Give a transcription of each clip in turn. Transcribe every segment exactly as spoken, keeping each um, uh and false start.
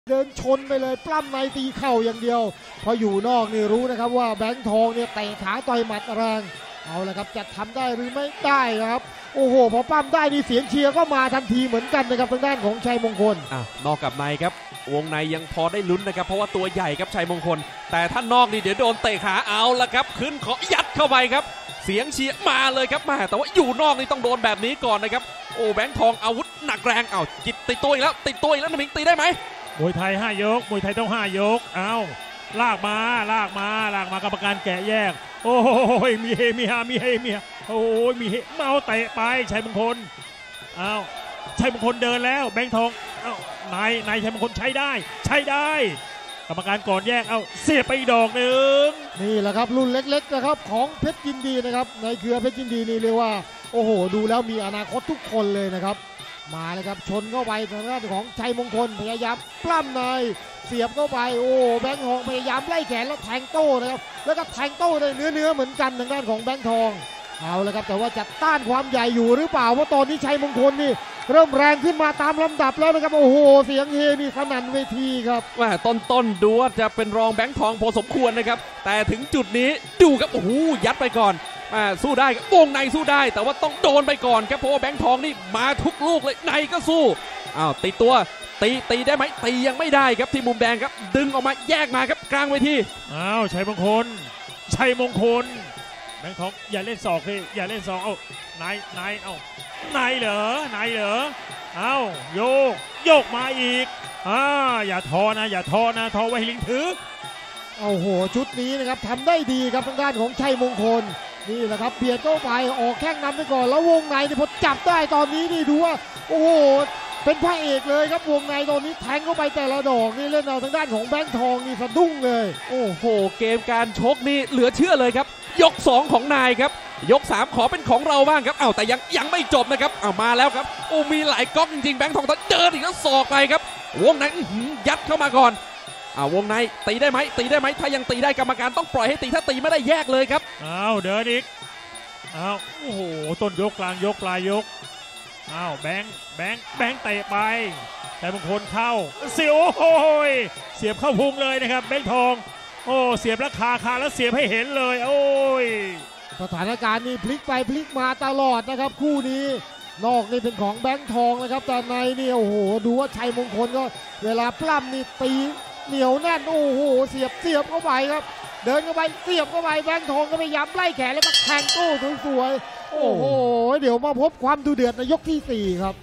เดินชนไปเลยปล้ำในตีเข่าอย่างเดียวพออยู่นอกนี่รู้นะครับว่าแบงค์ทองเนี่ยเตะขาต่อยหมัดแรงเอาละครับจะทำได้หรือไม่ได้ครับโอ้โหพอปั้มได้นี่เสียงเชียร์ก็มาทันทีเหมือนกันนะครับทางด้านของชัยมงคลอ่ะนอกกับในครับวงในยังพอได้ลุ้นนะครับเพราะว่าตัวใหญ่ครับชัยมงคลแต่ถ้านอกนี่เดี๋ยวโดนเตะขาเอาละครับขึ้นขอยัดเข้าไปครับเสียงเชียร์มาเลยครับมาแต่ว่าอยู่นอกนี่ต้องโดนแบบนี้ก่อนนะครับโอ้แบงค์ทองอาวุธหนักแรงเอาจิตติดตัวอีกแล้วติดตัวอีกแล้วน้ำมิงตีได้ไหมมวยไทยห้ายกมวยไทยต้องห้ายกเอาลากมาลากมาลากมากรรมการแกะแยกโอ้ยมีเฮมีฮามีเฮมีฮาโอ้ยมีเฮเมาเตะไปชัยมงคลเอาชัยมงคลเดินแล้วแบงค์ทองเอานายนายชัยมงคลใช้ได้ใช้ได้กรรมการก่อนแยกเอาเสียไปดอกหนึ่งนี่แหละครับรุ่นเล็กๆนะครับของเพชรยินดีนะครับในเครือเพชรยินดีนี่เรียกว่าโอ้โหดูแล้วมีอนาคตทุกคนเลยนะครับมาเลยครับชนเข้าไปทางด้านของชัยมงคลพยายามปล้ำในเสียบเข้าไปโอ้แบงค์ทองพยายามไล่แขนแล้วแทงโต้นะครับแล้วก็แทงโต้ในเนื้อเนื้อเหมือนกันทางด้านของแบงค์ทองเอาเลยครับแต่ว่าจะต้านความใหญ่อยู่หรือเปล่าเพราะตอนนี้ชัยมงคลนี่เริ่มแรงขึ้นมาตามลำดับแล้วนะครับโอ้โหเสียงเฮนี่สนั่นเวทีครับว่าต้นต้นดูว่าจะเป็นรองแบงค์ทองพอสมควรนะครับแต่ถึงจุดนี้ดูครับโอ้โหยัดไปก่อนสู้ได้วงในสู้ได้แต่ว่าต้องโดนไปก่อนครับเพราะว่าแบงค์ทองนี่มาทุกลูกเลยในก็สู้อ้าวตีตัวตีตีได้ไหมตียังไม่ได้ครับที่มุมแดงครับดึงออกมาแยกมาครับกลางเวทีอ้าวชัยมงคลชัยมงคลแบงค์ทองอย่าเล่นศอกเลยอย่าเล่นศอกเอานายนายเอานายเหรอนายเหรอเอาโยกโยกมาอีกอ่าอย่าท้อนะอย่าท้อนะท้อไว้ลิงถือโอ้โหชุดนี้นะครับทำได้ดีครับทางด้านของชัยมงคลนี่แหละครับเบียดเข้าไปออกแข้งนำไปก่อนแล้ววงในนี่พอจับได้ตอนนี้นี่ดูว่าโอ้โหเป็นพระเอกเลยครับวงในตอนนี้แทงเข้าไปแต่ละดอกนี่เล่นเอาทางด้านของแบงค์ทองนี่สะดุ้งเลยโอ้โหเกมการชกนี่เหลือเชื่อเลยครับยกสองของนายครับยกสามขอเป็นของเราบ้างครับอ้าวแต่ยังยังไม่จบนะครับอ้าวมาแล้วครับโอ้มีหลายก๊อกจริงๆแบงค์ทองเจออีกแล้วศอกไปครับวงในยัดเข้ามาก่อนอ้าววงในตีได้ไหมตีได้ไหมถ้ายังตีได้กรรมการต้องปล่อยให้ตีถ้าตีไม่ได้แยกเลยครับอ้าวเดินอีกอ้าวโอ้โหต้นยกกลางยกปลายยกอ้าวแบงค์แบงค์แบงค์เตะไปแต่บางคนเข้าเสียโอ้ยเสียบเข้าพุงเลยนะครับแบงค์ทองโอ้เสียบราคาคาแล้วเสียบให้เห็นเลยโอ้ยสถานการณ์นี้พลิกไปพลิกมาตลอดนะครับคู่นี้นอกนี่เป็นของแบงค์ทองนะครับแต่ในนี่โอ้โหดูว่าชัยมงคลก็เวลาปล้ำนี่ตีเหนียวแน่นโอ้โหเสียบเสียบเข้าไปครับเดินเข้าไปเสียบเข้าไปแบงค์ทองก็พยายามไล่แขนแล้วก็แทงโต้สวยๆโอ้โหเดี๋ยวมาพบความดูเดือดในยกที่สี่ครับ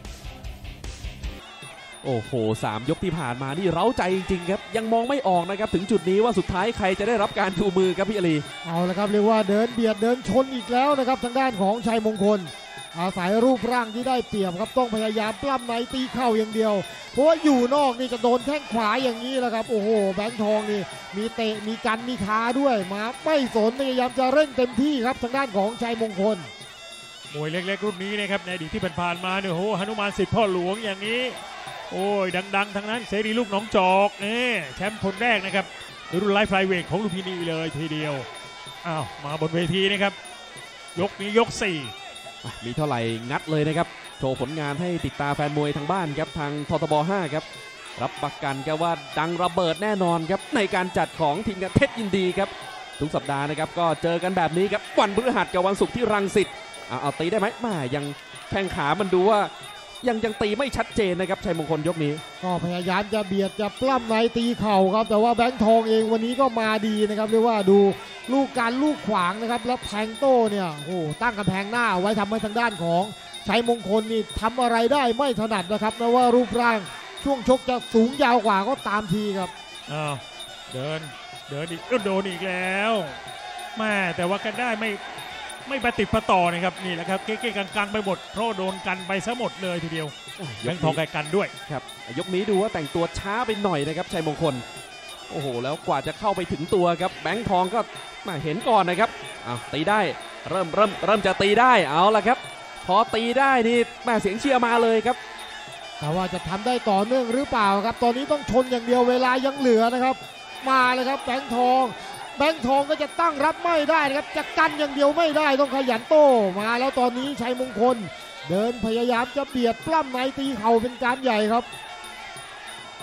โอ้โหสามยกที่ผ่านมานี่เร้าใจจริงๆครับยังมองไม่ออกนะครับถึงจุดนี้ว่าสุดท้ายใครจะได้รับการชูมือครับพี่อลีเอาละครับเรียกว่าเดินเบียดเดินชนอีกแล้วนะครับทางด้านของชัยมงคลอาศัยรูปร่างที่ได้เปรียบครับต้องพยายามปล้ำในตีเข่าอย่างเดียวเพราะว่าอยู่นอกนี่จะโดนแข้งขวาอย่างนี้แหละครับโอ้โหแบงค์ทองนี่มีเตะมีกันมีคาด้วยมาไม่สนพยายามจะเร่งเต็มที่ครับทางด้านของชัยมงคลมวยเล็กๆรุ่นนี้นะครับในอดีตที่ผ่านมาเนี่ยโอ้โหหนุมานสิทธิ์พ่อหลวงอย่างนี้โอ้ยดังๆทั้งนั้นเสรีลูกน้องจอกนี่แชมป์คนแรกนะครับรุ่นไลฟ์ไฟเวทของลุมพินีเลยทีเดียวอ้าวมาบนเวทีนะครับยกนี้ยกสี่มีเท่าไหร่งัดเลยนะครับโชว์ผลงานให้ติดตาแฟนมวยทางบ้านครับทางททบห้าครับรับประกันครับว่าดังระเบิดแน่นอนครับในการจัดของทีมงานเพชรยินดีครับทุกสัปดาห์นะครับก็เจอกันแบบนี้ครับวันพฤหัสกับวันศุกร์ที่รังสิตเอาเอาตีได้ไหมมายังแข้งขามันดูว่ายังยังตีไม่ชัดเจนนะครับชัยมงคลยกนี้ก็พยายามจะเบียดจะปล้ำในตีเข่าครับแต่ว่าแบงค์ทองเองวันนี้ก็มาดีนะครับเรียกว่าดูลูกการลูกขวางนะครับแล้วแทงโต้เนี่ยโอ้ตั้งกำแพงหน้าไว้ทำให้ทางด้านของชัยมงคลนี่ทำอะไรได้ไม่ถนัดนะครับนะว่ารูปร่างช่วงชกจะสูงยาวกว่าก็ตามทีครับอ้าวเดินเดินอีกก็โดนอีกแล้วแม่แต่ว่ากันได้ไม่ไม่ประติดประต่อนะครับนี่แหละครับเก๊ๆกังๆไปหมดเพราะโดนกันไปซะหมดเลยทีเดียวแบงค์ทองไกลกันด้วยครับยกนี้ดูว่าแต่งตัวช้าไปหน่อยนะครับชัยมงคลโอ้โหแล้วกว่าจะเข้าไปถึงตัวครับแบงค์ทองก็มาเห็นก่อนนะครับอ้าวตีได้เริ่มเริ่มเริ่มจะตีได้เอาละครับพอตีได้นี่แม่เสียงเชียร์มาเลยครับแต่ว่าจะทำได้ต่อเนื่องหรือเปล่าครับตอนนี้ต้องชนอย่างเดียวเวลายังเหลือนะครับมาเลยครับแบงค์ทองแบงค์ทองก็จะตั้งรับไม่ได้นะครับจะกันอย่างเดียวไม่ได้ต้องขยันโต้มาแล้วตอนนี้ชัยมงคลเดินพยายามจะเบียดปล้ำในตีเข่าเป็นการใหญ่ครับ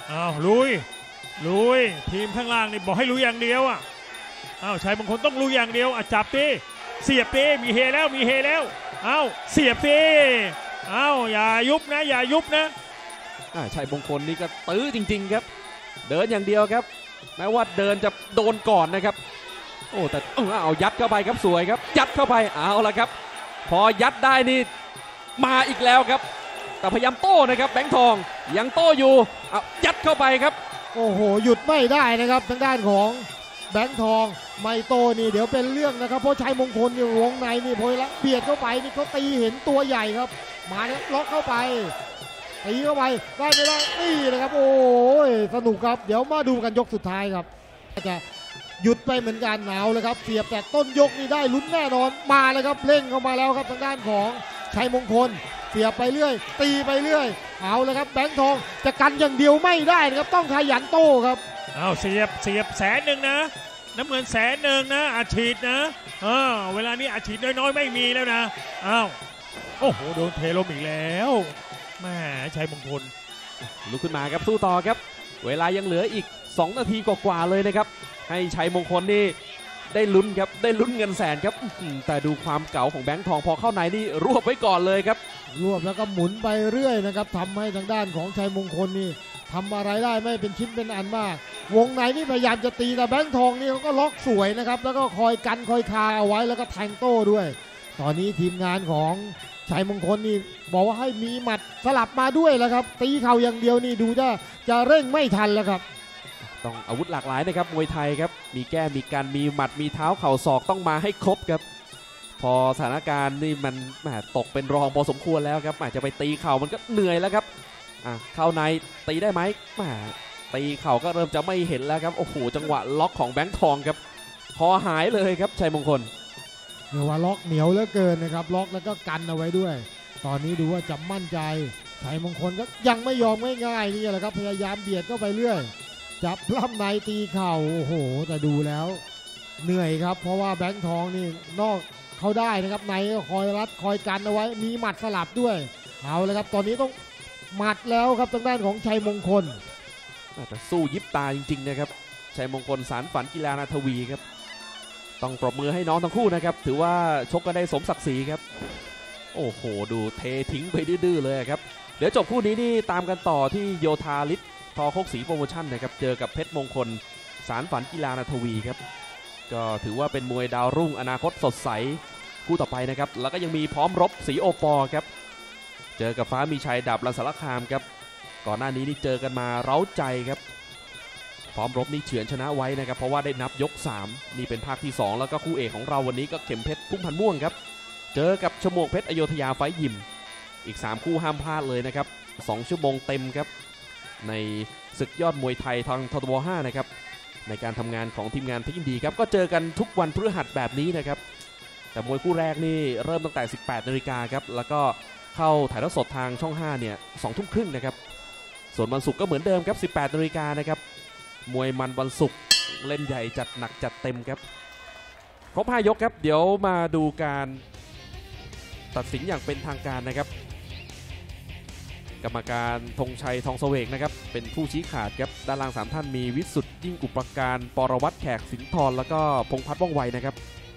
อ้าวลุยลุยทีมข้างล่างนี่บอกให้ลุยอย่างเดียวอ่ะอ้าวชัยมงคลต้องลุยอย่างเดียวอ่ะจับดิเสียบดิมีเฮแล้วมีเฮแล้วอ้าวเสียบดิอ้าวอย่ายุบนะอย่ายุบนะอ่าชัยมงคลนี่ก็ตื้อจริงๆครับเดินอย่างเดียวครับแม้ว่าเดินจะโดนก่อนนะครับโอ้แต่เอายัดเข้าไปครับสวยครับยัดเข้าไปเอาละครับพอยัดได้นี่มาอีกแล้วครับแต่พยายามโต้นะครับแบงค์ทองยังโต้อยู่เอายัดเข้าไปครับโอ้โหหยุดไม่ได้นะครับทางด้านของแบงค์ทองไม่โตนี่เดี๋ยวเป็นเรื่องนะครับเพราะชัยมงคลอยู่วงในนี่พอละเบียดเข้าไปนี่เขาตีเห็นตัวใหญ่ครับมาเนี่ยล็อกเข้าไปตีเข้าไปได้ไม่ได้นี่นะครับโอ้ยสนุกครับเดี๋ยวมาดูกันยกสุดท้ายครับจะหยุดไปเหมือนกันหนาวเลยครับเสียบแต่ต้นยกนี่ได้ลุ้นแน่นอนมาเลยครับเร่งเข้ามาแล้วครับทางด้านของชัยมงคลเสียบไปเรื่อยตีไปเรื่อยเอาเลยครับแบงค์ทองจะกันอย่างเดียวไม่ได้นะครับต้องขยันโต้ครับเอาเสียบเสียบแสนหนึ่งนะน้ำเงินแสนหนึ่งนะอาชีพนะเออเวลานี้อาชีพน้อยๆไม่มีแล้วนะอ้าวโอ้โหโดนเทลมอีกแล้วแม่ชัยมงคลลุกขึ้นมาครับสู้ต่อครับเวลายังเหลืออีกสองนาทีกว่าๆเลยนะครับให้ชัยมงคลนี่ได้ลุ้นครับได้ลุ้นเงินแสนครับแต่ดูความเก๋าของแบงค์ทองพอเข้าในนี่รวบไว้ก่อนเลยครับรวบแล้วก็หมุนไปเรื่อยนะครับทำให้ทางด้านของชัยมงคลนี่ทำอะไรได้ไม่เป็นชิ้นเป็นอันมากวงในนี่พยายามจะตีแต่แบงค์ทองนี่เขาก็ล็อกสวยนะครับแล้วก็คอยกันคอยคาเอาไว้แล้วก็แทงโต้ด้วยตอนนี้ทีมงานของชัยมงคลนี่บอกว่าให้มีหมัดสลับมาด้วยแล้วครับตีเข่าอย่างเดียวนี่ดูจะจะเร่งไม่ทันแล้วครับต้องอาวุธหลากหลายนะครับมวยไทยครับมีแก้มีการมีหมัดมีเท้าเข่าศอกต้องมาให้ครบครับพอสถานการณ์นี่มันแหมตกเป็นรองพอสมควรแล้วครับอาจจะไปตีเข่ามันก็เหนื่อยแล้วครับอ่ะเข้าในตีได้ไหมแหมตีเข่าก็เริ่มจะไม่เห็นแล้วครับโอ้โหจังหวะล็อกของแบงค์ทองครับคอหายเลยครับชัยมงคลเรียกว่าล็อกเหนียวเหลือเกินนะครับล็อกแล้วก็กันเอาไว้ด้วยตอนนี้ดูว่าจะมั่นใจชัยมงคลก็ยังไม่ยอมง่ายๆนี่แหละครับพยายามเบียดเข้าไปเรื่อยจับปล้ำในตีเข่าโอ้โหแต่ดูแล้วเหนื่อยครับเพราะว่าแบงค์ทองนี่นอกเขาได้นะครับในก็คอยรัดคอยกันเอาไว้มีหมัดสลับด้วยเอาเลยครับตอนนี้ต้องหมัดแล้วครับทางด้านของชัยมงคลแต่สู้ยิบตาจริงๆนะครับชัยมงคลสารฝันกีฬานาทวีครับต้องปรบมือให้น้องทั้งคู่นะครับถือว่าชกกันได้สมศักดิ์ศรีครับโอ้โหดูเททิ้งไปดื้อๆเลยครับเดี๋ยวจบคู่นี้นี่ตามกันต่อที่โยธาลิศทอโคกศรีโปรโมชั่นนะครับเจอกับเพชรมงคลสารฝันกีฬานาทวีครับก็ถือว่าเป็นมวยดาวรุ่งอนาคตสดใสคู่ต่อไปนะครับแล้วก็ยังมีพร้อมรบศรีโอปอครับเจอกับฟ้ามีชัยดาบรันสารคามครับก่อนหน้านี้นี่เจอกันมาเร้าใจครับพร้อมรบนี่เฉือนชนะไว้นะครับเพราะว่าได้นับยกสามนี่เป็นภาคที่สองแล้วก็คู่เอกของเราวันนี้ก็เข็มเพชรพุ่มพันม่วงครับเจอกับชโมกเพชรอโยธยาไฟยิมอีกสามคู่ห้ามพลาดเลยนะครับสองชั่วโมงเต็มครับในศึกยอดมวยไทยทางททบห้านะครับในการทำงานของทีมงานเพชรยินดีครับก็เจอกันทุกวันพฤหัสแบบนี้นะครับแต่มวยคู่แรกนี่เริ่มตั้งแต่ สิบแปดนาฬิกาครับแล้วก็เข้าถ่ายทอดสดทางช่องห้าเนี่ยสองทุ่มครึ่งนะครับส่วนวันศุกร์ก็เหมือนเดิมครับ สิบแปดนาฬิกานะครับมวยมันวันศุกร์เล่นใหญ่จัดหนักจัดเต็มครับครบห้ายกครับเดี๋ยวมาดูการตัดสินอย่างเป็นทางการนะครับกรรมการธงชัยทองเสวกนะครับเป็นผู้ชี้ขาดครับด้านล่างสามท่านมีวิสุทธิ์ยิ่งอุปการปรวัตรแขกสินทรแล้วก็พงษ์พัฒน์ว่องไวนะครับ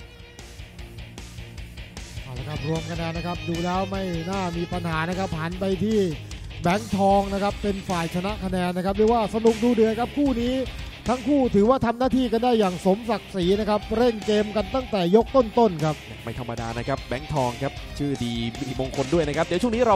เอาละครับรวมคะแนนนะครับดูแล้วไม่น่ามีปัญหานะครับหันไปที่แบงค์ทองนะครับเป็นฝ่ายชนะคะแนนนะครับเรียกว่าสนุกดูเดือดครับคู่นี้ทั้งคู่ถือว่าทำหน้าที่กันได้อย่างสมศักดิ์ศรีนะครับเร่งเกมกันตั้งแต่ยกต้นๆครับไม่ธรรมดานะครับแบงค์ทองครับชื่อดีมีมงคลด้วยนะครับเดี๋ยวช่วงนี้เรา